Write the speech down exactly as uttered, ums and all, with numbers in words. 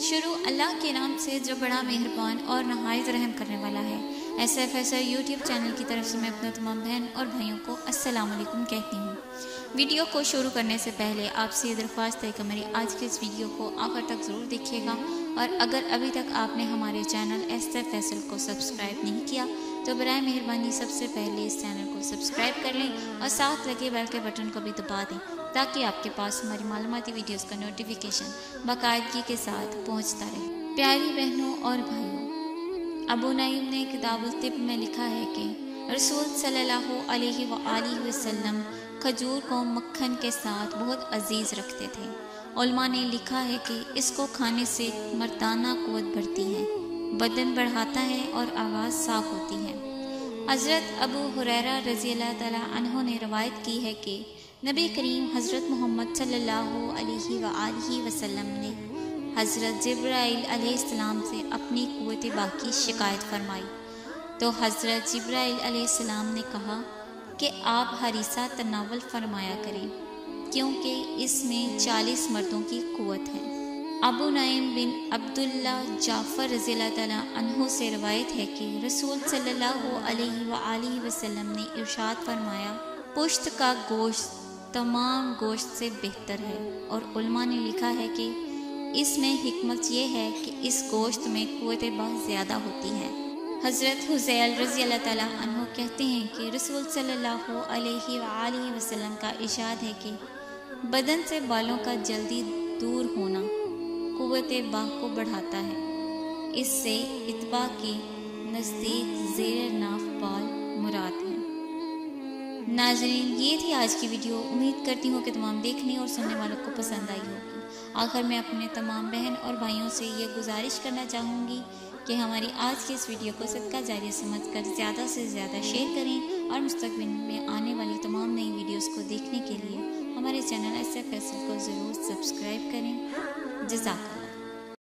शुरू अल्लाह के नाम से जो बड़ा मेहरबान और नहायत रहम करने वाला है। ऐसे फैसल यूट्यूब चैनल की तरफ से मैं अपने तमाम बहन और भाइयों को अस्सलाम वालेकुम कहती हूँ। वीडियो को शुरू करने से पहले आपसे ये दरख्वास्त है कि मेरी आज के इस वीडियो को आखिर तक ज़रूर देखिएगा, और अगर अभी तक आपने हमारे चैनल ऐसे फैसल को सब्सक्राइब नहीं किया तो बराए मेहरबानी सबसे पहले इस चैनल को सब्सक्राइब कर लें और साथ लगे बेल के बटन को भी दबा दें, ताकि आपके पास हमारी मालूमाती वीडियोस का नोटिफिकेशन बाकायदगी के साथ पहुंचता रहे। प्यारी बहनों और भाइयों, अबू नईम ने किताबुल तिब में लिखा है कि रसूल सल्लल्लाहु अलैहि वआलिहि वसल्लम खजूर को मक्खन के साथ बहुत अजीज़ रखते थे। उलमा ने लिखा है कि इसको खाने से मर्दाना कुव्वत बढ़ती है, बदन बढ़ाता है और आवाज़ साफ होती है। हज़रत अबू हुरैरा रज़ी अल्लाह तआला अन्हु ने रवायत की है कि नबी करीम हज़रत मोहम्मद सल्लल्लाहु अलैहि वआलिहि वसल्लम ने हज़रत जिब्राइल अलैहिस्सलाम से अपनी कुव्वत बाकी शिकायत फरमाई, तो हज़रत जिब्राइल अलैहिस्सलाम ने कहा कि आप हरीसा तनावल फरमाया करें, क्योंकि इसमें चालीस मर्दों की कुव्वत है। अबू नईम बिन अब्दुल्ला जाफ़र रज़ी अल्लाह तआला अन्हु से रवायत है कि रसूल सल्लल्लाहु अलैहि वआलिहि वसल्लम ने इरशाद फरमाया, पुश्त का गोश्त तमाम गोश्त से बेहतर है। और उलमा ने लिखा है कि इसमें हिकमत ये है कि इस गोश्त में कुव्वत बहुत ज़्यादा होती है। हज़रत हुज़ैल रज़ी अल्लाह तआला अन्हु कहते हैं कि रसूल सल्लल्लाहु अलैहि वआलिहि वसल्लम का इरशाद है कि बदन से बालों का जल्दी दूर होना कुव्वत बाह को बढ़ाता है। इससे इत्बा के नज़दीक ज़ेर नाफ बाल मुराद है। नाज़रीन, ये थी आज की वीडियो। उम्मीद करती हूँ कि तमाम देखने और सुनने वालों को पसंद आई होगी। आखिर मैं अपने तमाम बहन और भाइयों से ये गुजारिश करना चाहूँगी कि हमारी आज की इस वीडियो को सदका जारिया समझकर ज़्यादा से ज़्यादा शेयर करें, और मुस्तक़बिल में आने वाली तमाम नई वीडियोस को देखने के लिए हमारे चैनल ऐसे फैसल को ज़रूर सब्सक्राइब करें। जज़ाकल्लाह।